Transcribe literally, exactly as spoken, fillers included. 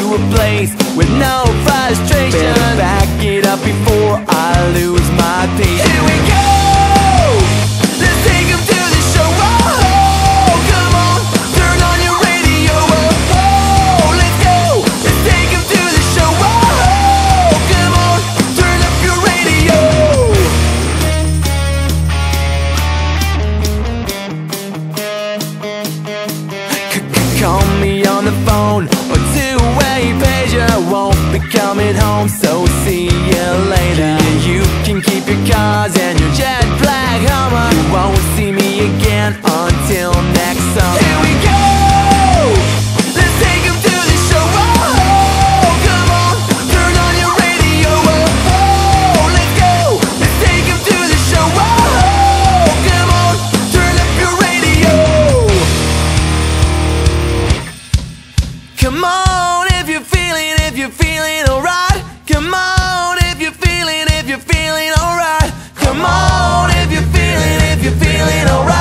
a place with no frustration. Better back it up before I lose my patience. Here we go! Let's take 'em to the show. Oh, come on, turn on your radio. Oh, let's go. Let's take 'em to the show. Oh, come on, turn up your radio. Call me on the phone or two-way pager. Won't be coming home, so see you later. You can keep your cars and your jet black Hummer. You won't see me again until next summer. Here we go! Let's take 'em to the show. Oh, come on, turn on your radio. Oh, let's go. Let's take 'em to the show. Oh, come on, turn up your radio. Come on, if you're feeling, if you're feeling alright. Come on, if you're feeling, if you're feeling alright. Come on, if you're feeling, if you're feeling alright.